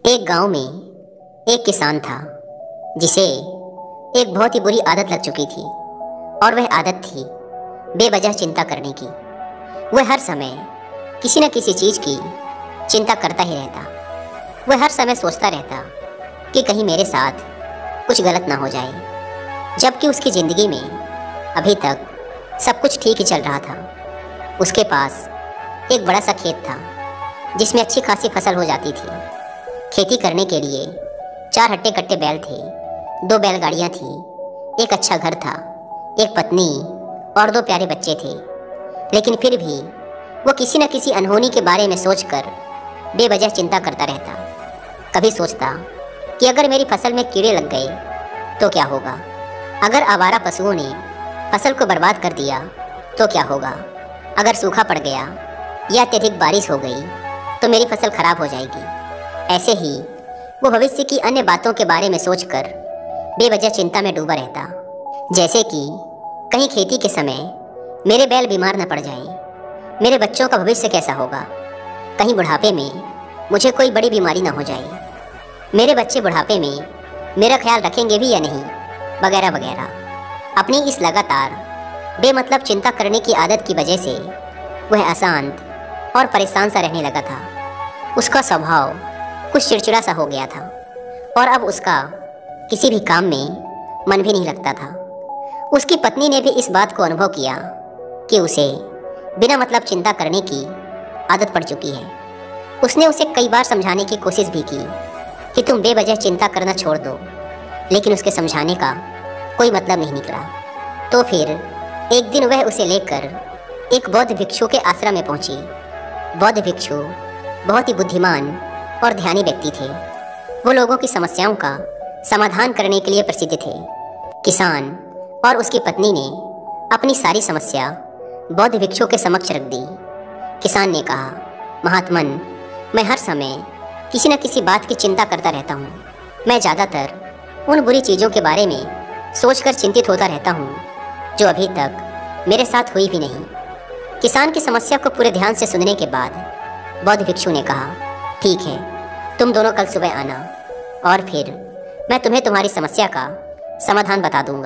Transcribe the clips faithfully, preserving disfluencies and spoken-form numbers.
एक गांव में एक किसान था जिसे एक बहुत ही बुरी आदत लग चुकी थी। और वह आदत थी बेवजह चिंता करने की। वह हर समय किसी न किसी चीज़ की चिंता करता ही रहता। वह हर समय सोचता रहता कि कहीं मेरे साथ कुछ गलत ना हो जाए, जबकि उसकी ज़िंदगी में अभी तक सब कुछ ठीक ही चल रहा था। उसके पास एक बड़ा सा खेत था जिसमें अच्छी खासी फसल हो जाती थी। खेती करने के लिए चार हट्टे कट्टे बैल थे, दो बैलगाड़ियाँ थीं, एक अच्छा घर था, एक पत्नी और दो प्यारे बच्चे थे। लेकिन फिर भी वो किसी न किसी अनहोनी के बारे में सोचकर बेवजह चिंता करता रहता। कभी सोचता कि अगर मेरी फसल में कीड़े लग गए तो क्या होगा, अगर आवारा पशुओं ने फसल को बर्बाद कर दिया तो क्या होगा, अगर सूखा पड़ गया या अत्यधिक बारिश हो गई तो मेरी फसल खराब हो जाएगी। ऐसे ही वो भविष्य की अन्य बातों के बारे में सोचकर बेवजह चिंता में डूबा रहता। जैसे कि कहीं खेती के समय मेरे बैल बीमार न पड़ जाएं, मेरे बच्चों का भविष्य कैसा होगा, कहीं बुढ़ापे में मुझे कोई बड़ी बीमारी ना हो जाए, मेरे बच्चे बुढ़ापे में मेरा ख्याल रखेंगे भी या नहीं, वगैरह वगैरह। अपनी इस लगातार बेमतलब चिंता करने की आदत की वजह से वह अशांत और परेशान सा रहने लगा था। उसका स्वभाव कुछ चिड़चिड़ा सा हो गया था और अब उसका किसी भी काम में मन भी नहीं लगता था। उसकी पत्नी ने भी इस बात को अनुभव किया कि उसे बिना मतलब चिंता करने की आदत पड़ चुकी है। उसने उसे कई बार समझाने की कोशिश भी की कि तुम बेवजह चिंता करना छोड़ दो, लेकिन उसके समझाने का कोई मतलब नहीं निकला। तो फिर एक दिन वह उसे लेकर एक बौद्ध भिक्षु के आश्रम में पहुंची। बौद्ध भिक्षु बहुत ही बुद्धिमान और ध्यानी व्यक्ति थे। वो लोगों की समस्याओं का समाधान करने के लिए प्रसिद्ध थे। किसान और उसकी पत्नी ने अपनी सारी समस्या बौद्ध भिक्षु के समक्ष रख दी। किसान ने कहा, महात्मन, मैं हर समय किसी न किसी बात की चिंता करता रहता हूँ। मैं ज़्यादातर उन बुरी चीज़ों के बारे में सोचकर चिंतित होता रहता हूँ जो अभी तक मेरे साथ हुई भी नहीं। किसान की समस्या को पूरे ध्यान से सुनने के बाद बौद्ध भिक्षु ने कहा, ठीक है, तुम दोनों कल सुबह आना और फिर मैं तुम्हें तुम्हारी समस्या का समाधान बता दूंगा।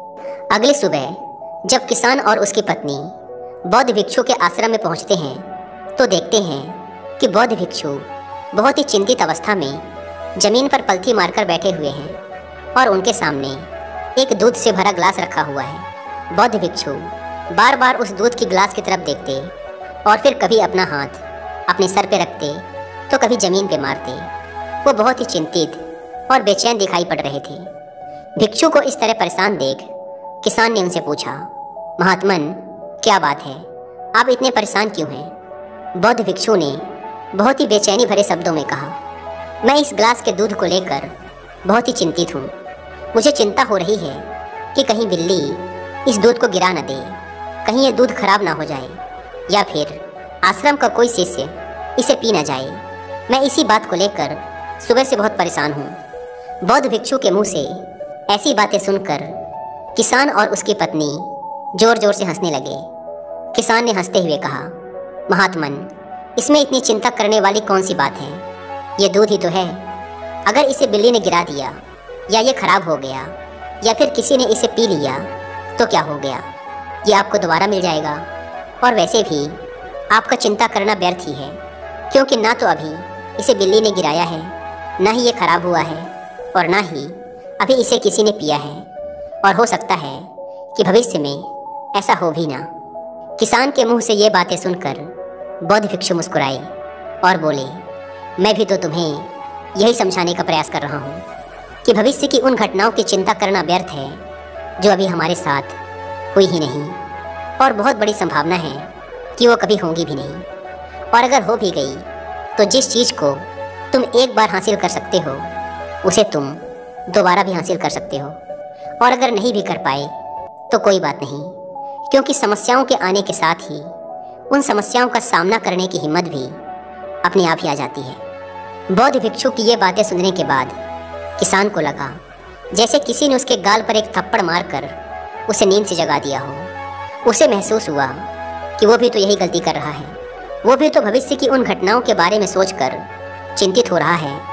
अगली सुबह जब किसान और उसकी पत्नी बौद्ध भिक्षु के आश्रम में पहुंचते हैं तो देखते हैं कि बौद्ध भिक्षु बहुत ही चिंतित अवस्था में जमीन पर पलथी मारकर बैठे हुए हैं और उनके सामने एक दूध से भरा ग्लास रखा हुआ है। बौद्ध भिक्षु बार बार उस दूध की ग्लास की तरफ देखते और फिर कभी अपना हाथ अपने सर पे रखते तो कभी जमीन पे मारते। वो बहुत ही चिंतित और बेचैन दिखाई पड़ रहे थे। भिक्षु को इस तरह परेशान देख किसान ने उनसे पूछा, महात्मन, क्या बात है, आप इतने परेशान क्यों हैं? बौद्ध भिक्षु ने बहुत ही बेचैनी भरे शब्दों में कहा, मैं इस ग्लास के दूध को लेकर बहुत ही चिंतित हूँ। मुझे चिंता हो रही है कि कहीं बिल्ली इस दूध को गिरा न दे, कहीं ये दूध खराब ना हो जाए या फिर आश्रम का कोई शिष्य इसे पी न जाए। मैं इसी बात को लेकर सुबह से बहुत परेशान हूँ। बौद्ध भिक्षु के मुंह से ऐसी बातें सुनकर किसान और उसकी पत्नी जोर जोर से हंसने लगे। किसान ने हंसते हुए कहा, महात्मन, इसमें इतनी चिंता करने वाली कौन सी बात है? ये दूध ही तो है। अगर इसे बिल्ली ने गिरा दिया या ये खराब हो गया या फिर किसी ने इसे पी लिया तो क्या हो गया? ये आपको दोबारा मिल जाएगा। और वैसे भी आपका चिंता करना व्यर्थ ही है, क्योंकि ना तो अभी इसे बिल्ली ने गिराया है, ना ही ये खराब हुआ है और ना ही अभी इसे किसी ने पिया है, और हो सकता है कि भविष्य में ऐसा हो भी ना। किसान के मुंह से ये बातें सुनकर बौद्ध भिक्षु मुस्कुराए और बोले, मैं भी तो तुम्हें यही समझाने का प्रयास कर रहा हूँ कि भविष्य की उन घटनाओं की चिंता करना व्यर्थ है जो अभी हमारे साथ हुई ही नहीं, और बहुत बड़ी संभावना है कि वो कभी होंगी भी नहीं। और अगर हो भी गई तो जिस चीज़ को तुम एक बार हासिल कर सकते हो उसे तुम दोबारा भी हासिल कर सकते हो, और अगर नहीं भी कर पाए तो कोई बात नहीं, क्योंकि समस्याओं के आने के साथ ही उन समस्याओं का सामना करने की हिम्मत भी अपने आप ही आ जाती है। बौद्ध भिक्षु की ये बातें सुनने के बाद किसान को लगा जैसे किसी ने उसके गाल पर एक थप्पड़ मारकर उसे नींद से जगा दिया हो। उसे महसूस हुआ कि वो भी तो यही गलती कर रहा है, वो भी तो भविष्य की उन घटनाओं के बारे में सोचकर चिंतित हो रहा है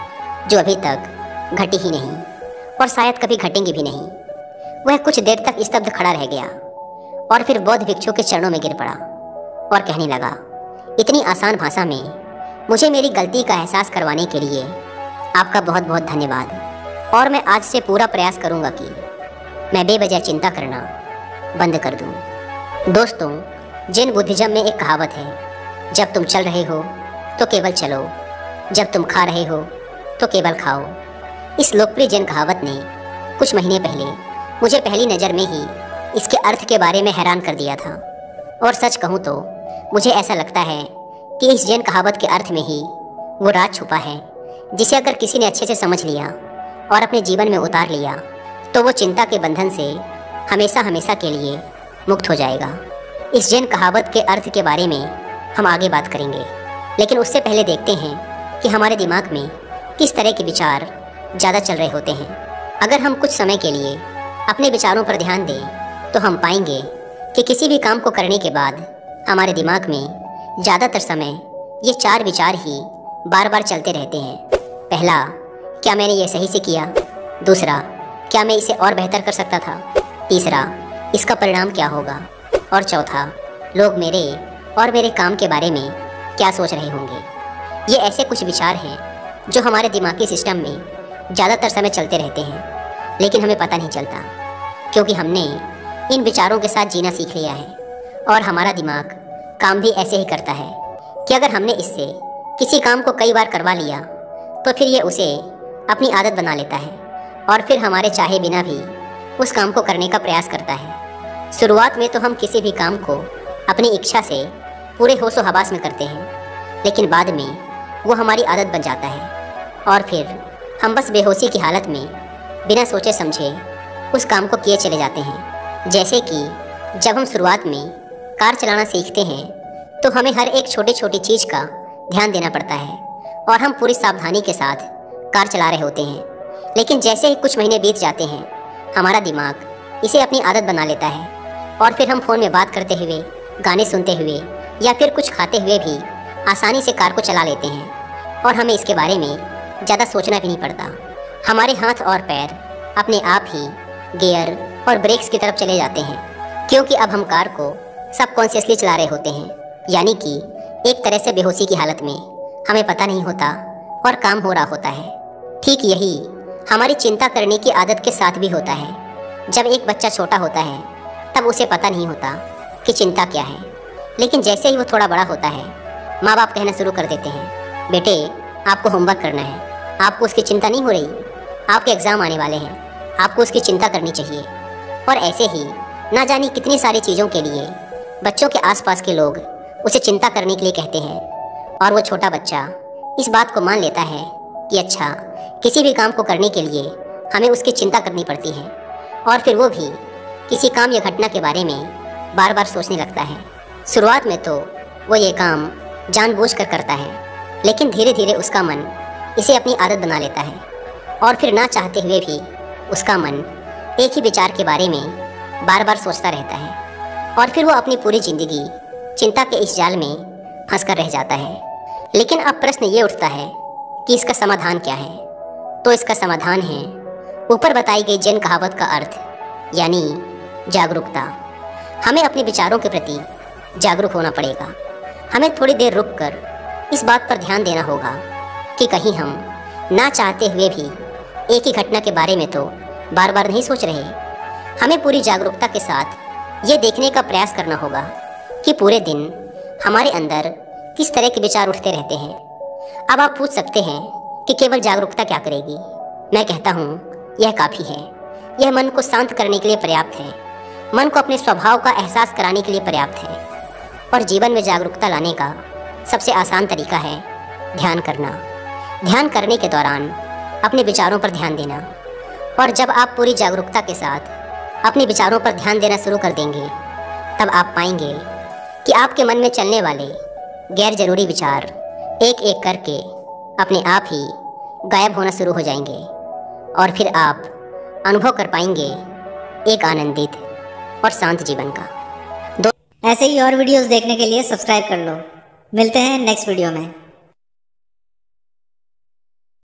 जो अभी तक घटी ही नहीं और शायद कभी घटेंगी भी नहीं। वह कुछ देर तक स्तब्ध खड़ा रह गया और फिर बौद्ध भिक्षु के चरणों में गिर पड़ा और कहने लगा, इतनी आसान भाषा में मुझे मेरी गलती का एहसास करवाने के लिए आपका बहुत बहुत धन्यवाद। और मैं आज से पूरा प्रयास करूंगा कि मैं बेवजह चिंता करना बंद कर दूं। दोस्तों, जैन बुद्धिज्म में एक कहावत है, जब तुम चल रहे हो तो केवल चलो, जब तुम खा रहे हो तो केवल खाओ। इस लोकप्रिय जैन कहावत ने कुछ महीने पहले मुझे पहली नज़र में ही इसके अर्थ के बारे में हैरान कर दिया था। और सच कहूँ तो मुझे ऐसा लगता है कि इस जैन कहावत के अर्थ में ही वो राज छुपा है, जिसे अगर किसी ने अच्छे से समझ लिया और अपने जीवन में उतार लिया तो वो चिंता के बंधन से हमेशा हमेशा के लिए मुक्त हो जाएगा। इस जैन कहावत के अर्थ के बारे में हम आगे बात करेंगे, लेकिन उससे पहले देखते हैं कि हमारे दिमाग में किस तरह के विचार ज़्यादा चल रहे होते हैं। अगर हम कुछ समय के लिए अपने विचारों पर ध्यान दें तो हम पाएंगे कि किसी भी काम को करने के बाद हमारे दिमाग में ज़्यादातर समय ये चार विचार ही बार बार चलते रहते हैं। पहला, क्या मैंने ये सही से किया? दूसरा, क्या मैं इसे और बेहतर कर सकता था? तीसरा, इसका परिणाम क्या होगा? और चौथा, लोग मेरे और मेरे काम के बारे में क्या सोच रहे होंगे? ये ऐसे कुछ विचार हैं जो हमारे दिमागी सिस्टम में ज़्यादातर समय चलते रहते हैं, लेकिन हमें पता नहीं चलता, क्योंकि हमने इन विचारों के साथ जीना सीख लिया है। और हमारा दिमाग काम भी ऐसे ही करता है कि अगर हमने इससे किसी काम को कई बार करवा लिया तो फिर ये उसे अपनी आदत बना लेता है और फिर हमारे चाहे बिना भी उस काम को करने का प्रयास करता है। शुरुआत में तो हम किसी भी काम को अपनी इच्छा से पूरे होशो हवास में करते हैं, लेकिन बाद में वो हमारी आदत बन जाता है और फिर हम बस बेहोशी की हालत में बिना सोचे समझे उस काम को किए चले जाते हैं। जैसे कि जब हम शुरुआत में कार चलाना सीखते हैं तो हमें हर एक छोटी छोटी चीज़ का ध्यान देना पड़ता है और हम पूरी सावधानी के साथ कार चला रहे होते हैं, लेकिन जैसे ही कुछ महीने बीत जाते हैं हमारा दिमाग इसे अपनी आदत बना लेता है और फिर हम फ़ोन में बात करते हुए, गाने सुनते हुए या फिर कुछ खाते हुए भी आसानी से कार को चला लेते हैं और हमें इसके बारे में ज़्यादा सोचना भी नहीं पड़ता। हमारे हाथ और पैर अपने आप ही गियर और ब्रेक्स की तरफ चले जाते हैं, क्योंकि अब हम कार को सबकॉन्शियसली चला रहे होते हैं, यानी कि एक तरह से बेहोशी की हालत में हमें पता नहीं होता और काम हो रहा होता है। ठीक यही हमारी चिंता करने की आदत के साथ भी होता है। जब एक बच्चा छोटा होता है तब उसे पता नहीं होता कि चिंता क्या है, लेकिन जैसे ही वो थोड़ा बड़ा होता है माँ बाप कहना शुरू कर देते हैं, बेटे आपको होमवर्क करना है, आपको उसकी चिंता नहीं हो रही, आपके एग्ज़ाम आने वाले हैं, आपको उसकी चिंता करनी चाहिए। और ऐसे ही ना जानी कितनी सारी चीज़ों के लिए बच्चों के आसपास के लोग उसे चिंता करने के लिए कहते हैं और वो छोटा बच्चा इस बात को मान लेता है कि अच्छा, किसी भी काम को करने के लिए हमें उसकी चिंता करनी पड़ती है और फिर वो भी किसी काम या घटना के बारे में बार बार सोचने लगता है। शुरुआत में तो वो ये काम जानबूझकर करता है, लेकिन धीरे धीरे उसका मन इसे अपनी आदत बना लेता है और फिर ना चाहते हुए भी उसका मन एक ही विचार के बारे में बार बार सोचता रहता है और फिर वो अपनी पूरी ज़िंदगी चिंता के इस जाल में फंस कर रह जाता है। लेकिन अब प्रश्न ये उठता है कि इसका समाधान क्या है? तो इसका समाधान है ऊपर बताई गई जैन कहावत का अर्थ, यानी जागरूकता। हमें अपने विचारों के प्रति जागरूक होना पड़ेगा। हमें थोड़ी देर रुककर इस बात पर ध्यान देना होगा कि कहीं हम ना चाहते हुए भी एक ही घटना के बारे में तो बार बार नहीं सोच रहे। हमें पूरी जागरूकता के साथ ये देखने का प्रयास करना होगा कि पूरे दिन हमारे अंदर किस तरह के विचार उठते रहते हैं। अब आप पूछ सकते हैं कि केवल जागरूकता क्या करेगी? मैं कहता हूँ यह काफ़ी है। यह मन को शांत करने के लिए पर्याप्त है, मन को अपने स्वभाव का एहसास कराने के लिए पर्याप्त है। और जीवन में जागरूकता लाने का सबसे आसान तरीका है ध्यान करना। ध्यान करने के दौरान अपने विचारों पर ध्यान देना, और जब आप पूरी जागरूकता के साथ अपने विचारों पर ध्यान देना शुरू कर देंगे तब आप पाएंगे कि आपके मन में चलने वाले गैर जरूरी विचार एक एक करके अपने आप ही गायब होना शुरू हो जाएंगे और फिर आप अनुभव कर पाएंगे एक आनंदित और शांत जीवन का। दो ऐसे ही और वीडियोस देखने के लिए सब्सक्राइब कर लो। मिलते हैं नेक्स्ट वीडियो में।